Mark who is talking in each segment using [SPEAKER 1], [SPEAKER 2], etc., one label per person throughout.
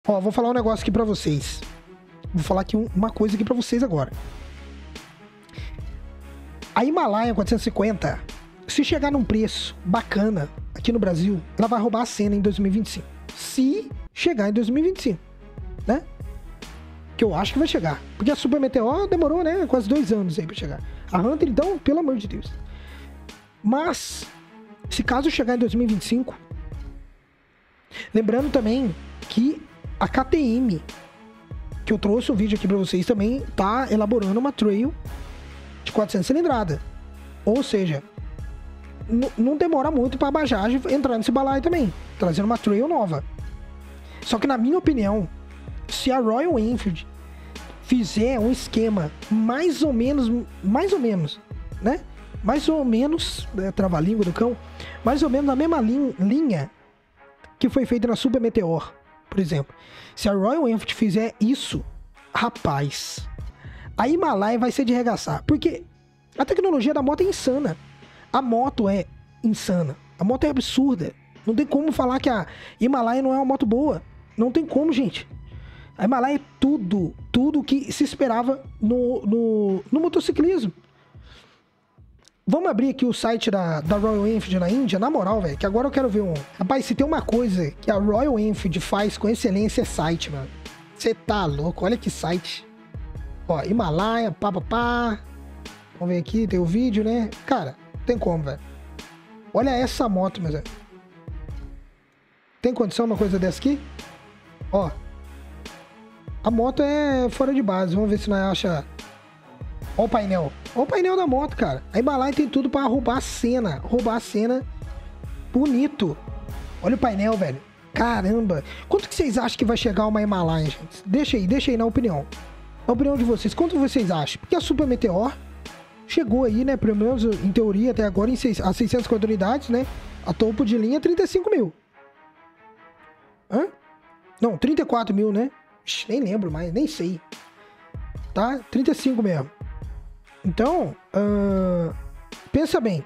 [SPEAKER 1] Ó, vou falar um negócio aqui pra vocês. Vou falar aqui uma coisa aqui pra vocês agora. A Himalaia 450, se chegar num preço bacana aqui no Brasil, ela vai roubar a cena em 2025. Se chegar em 2025, né? Que eu acho que vai chegar. Porque a Super Meteor demorou, né? Quase 2 anos aí pra chegar. A Hunter, então, pelo amor de Deus. Mas, se caso chegar em 2025, lembrando também que a KTM, que eu trouxe um vídeo aqui pra vocês também, tá elaborando uma trail de 400 cilindrada. Ou seja, não demora muito pra Bajaj entrar nesse balaio também, trazendo uma trail nova. Só que na minha opinião, se a Royal Enfield fizer um esquema mais ou menos, né? Mais ou menos, trava-língua do cão, mais ou menos na mesma linha que foi feita na Super Meteor, por exemplo. Se a Royal Enfield fizer isso, rapaz, a Himalaia vai ser de regaçar. Porque a tecnologia da moto é insana. A moto é insana. A moto é absurda. Não tem como falar que a Himalaia não é uma moto boa. Não tem como, gente. A Himalaia é tudo que se esperava no motociclismo. Vamos abrir aqui o site da Royal Enfield na Índia, na moral, velho, que agora eu quero ver um... Rapaz, se tem uma coisa que a Royal Enfield faz com excelência é site, mano. Você tá louco, olha que site. Ó, Himalaia, pá. Vamos ver aqui, tem o vídeo, né? Cara, não tem como, velho. Olha essa moto, meu Zé. Tem condição uma coisa dessa aqui? Ó. A moto é fora de base, vamos ver se nós acha... Ó o painel. Ó o painel da moto, cara. A Himalaia tem tudo pra roubar a cena. Roubar a cena bonito. Olha o painel, velho. Caramba. Quanto que vocês acham que vai chegar uma Himalaia, gente? Deixa aí na opinião. Na opinião de vocês, quanto vocês acham? Porque a Super Meteor chegou aí, né? Pelo menos em teoria, até agora, a 650 unidades, né? A topo de linha, 35 mil. Hã? Não, 34 mil, né? Nem lembro mais, nem sei. Tá? 35 mesmo. Então, pensa bem.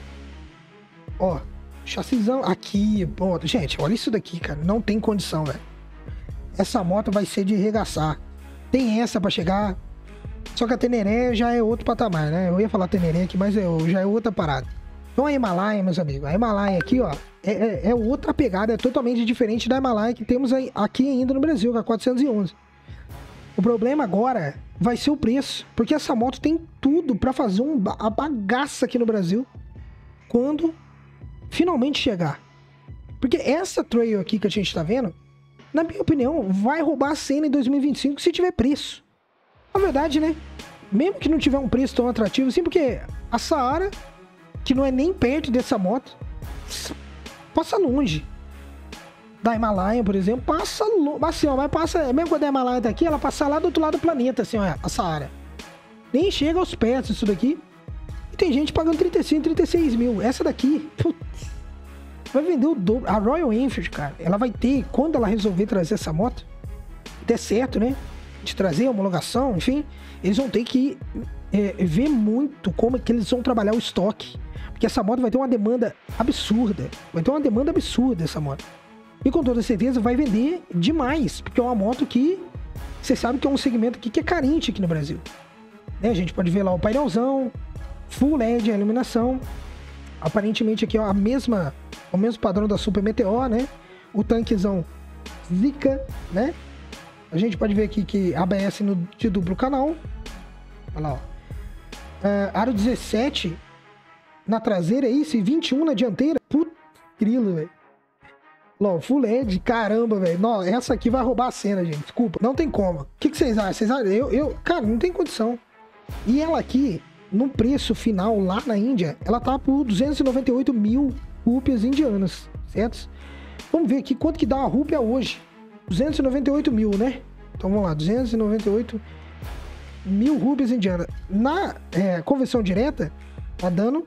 [SPEAKER 1] Ó, chassizão aqui, pô, gente, olha isso daqui, cara, não tem condição, velho. Essa moto vai ser de regaçar. Tem essa pra chegar, só que a Teneré já é outro patamar, né? Eu ia falar Teneré aqui, mas já é outra parada. Então a Himalaia, meus amigos, a Himalaia aqui, ó, é outra pegada, é totalmente diferente da Himalaia que temos aqui ainda no Brasil, que é a 411. O problema agora vai ser o preço, porque essa moto tem tudo pra fazer a bagaça aqui no Brasil quando finalmente chegar. Porque essa trail aqui que a gente tá vendo, na minha opinião, vai roubar a cena em 2025 se tiver preço. Na verdade, né? Mesmo que não tiver um preço tão atrativo assim, porque a Saara, que não é nem perto dessa moto, passa longe da Himalaia, por exemplo, passa assim, ó, mas passa, mesmo quando a Himalaia tá aqui, ela passa lá do outro lado do planeta, assim, ó, a Saara. Nem chega aos pés disso daqui. E tem gente pagando 35, 36 mil. Essa daqui, putz, vai vender o dobro. A Royal Enfield, cara, ela vai ter, quando ela resolver trazer essa moto, der certo, né, de trazer a homologação, enfim, eles vão ter que ver muito como é que eles vão trabalhar o estoque. Porque essa moto vai ter uma demanda absurda. Vai ter uma demanda absurda essa moto. E com toda certeza vai vender demais, porque é uma moto que você sabe que é um segmento aqui que é carente aqui no Brasil. Né? A gente pode ver lá o painelzão, full LED, a iluminação. Aparentemente aqui é o mesmo padrão da Super Meteor, né? O tanquezão Zika, né? A gente pode ver aqui que ABS de duplo canal. Olha lá, ó. Aro 17 na traseira, é isso? E 21 na dianteira. Puta grilo, velho. Ó, full LED, caramba, velho. Essa aqui vai roubar a cena, gente. Desculpa, não tem como. O que vocês acham? Vocês acham? Cara, não tem condição. E ela aqui, no preço final lá na Índia, ela tá por 298 mil rúpias indianas, certo? Vamos ver aqui quanto que dá uma rúpia hoje. 298 mil, né? Então vamos lá, 298 mil rúpias indianas. Na conversão direta, tá dando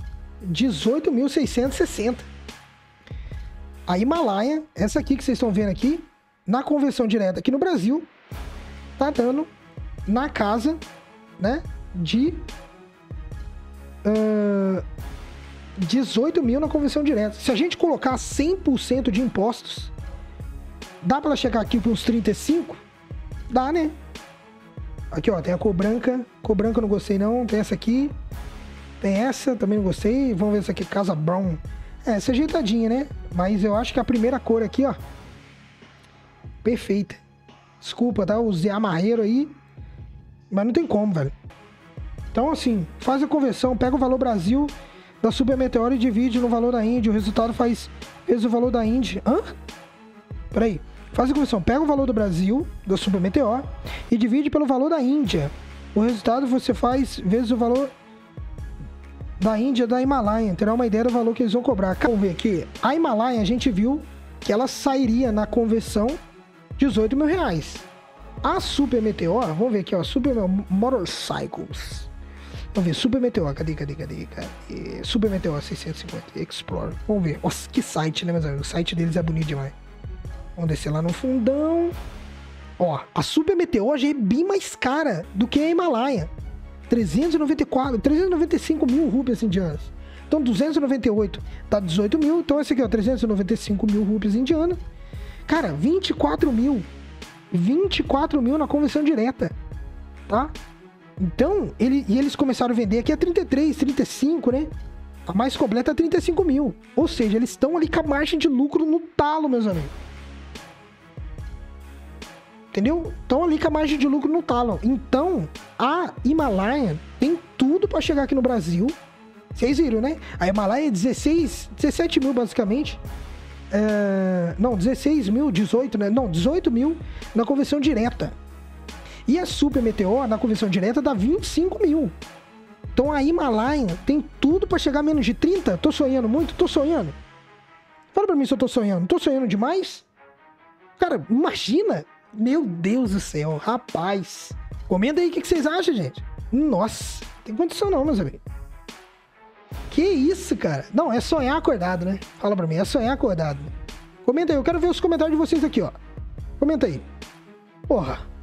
[SPEAKER 1] 18.660. A Himalaia, essa aqui que vocês estão vendo aqui, na conversão direta aqui no Brasil, tá dando na casa, né, de 18 mil na conversão direta. Se a gente colocar 100% de impostos Dá pra chegar aqui com uns 35? Dá, né? Aqui, ó, tem a cor branca. Cor branca eu não gostei, não. Tem essa aqui. Tem essa, também não gostei. Vamos ver essa aqui, Casa Brown. Essa é ajeitadinha, né? Mas eu acho que a primeira cor aqui, ó, perfeita. Desculpa, tá? Usei amarreiro aí. Mas não tem como, velho. Então, assim, faz a conversão. Pega o valor Brasil da Super Meteor e divide no valor da Indy. O resultado faz vezes o valor da Indy. Hã? Peraí. Faz a conversão. Pega o valor do Brasil, da Super Meteor, e divide pelo valor da Índia. O resultado você faz vezes o valor da Índia da Himalaia. Terá uma ideia do valor que eles vão cobrar. Vamos ver aqui. A Himalaia, a gente viu que ela sairia na conversão R$18 mil. A Super Meteor, vamos ver aqui, ó. Super Motorcycles. Vamos ver, Super Meteor. Cadê? Super Meteor 650 Explorer. Vamos ver. Nossa, que site, né, meus amigos? O site deles é bonito demais. Vamos descer lá no fundão. Ó, a Super Meteor já é bem mais cara do que a Himalaia. 395 mil rupias indianas. Então, 298 dá 18 mil. Então, esse aqui, ó, 395 mil rupias indianas. Cara, 24 mil. 24 mil na conversão direta. Tá? Então, eles começaram a vender aqui a 33, 35, né? A mais completa é 35 mil. Ou seja, eles estão ali com a margem de lucro no talo, meus amigos. Entendeu? Estão ali com a margem de lucro no talo. Então, a Himalaia tem tudo para chegar aqui no Brasil. Vocês viram, né? A Himalaia é 17 mil, basicamente. Não, 16 mil, 18, né? Não, 18 mil na conversão direta. E a Super Meteor, na conversão direta, dá 25 mil. Então, a Himalaia tem tudo para chegar a menos de 30. Tô sonhando muito? Tô sonhando. Fala pra mim se eu tô sonhando. Tô sonhando demais? Cara, imagina... Meu Deus do céu, rapaz. Comenta aí o que vocês acham, gente. Nossa, tem condição não, meus amigos. Que isso, cara? Não, é sonhar acordado, né? Fala pra mim, é sonhar acordado. Comenta aí, eu quero ver os comentários de vocês aqui, ó. Comenta aí. Porra.